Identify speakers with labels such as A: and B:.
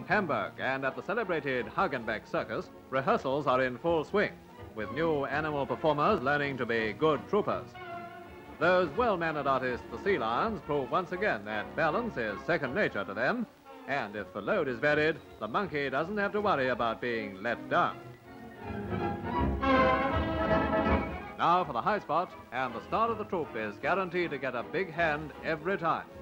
A: Hamburg and at the celebrated Hagenbeck Circus, rehearsals are in full swing, with new animal performers learning to be good troopers. Those well-mannered artists, the sea lions, prove once again that balance is second nature to them, and if the load is varied, the monkey doesn't have to worry about being let down. Now for the high spot, and the star of the troupe is guaranteed to get a big hand every time.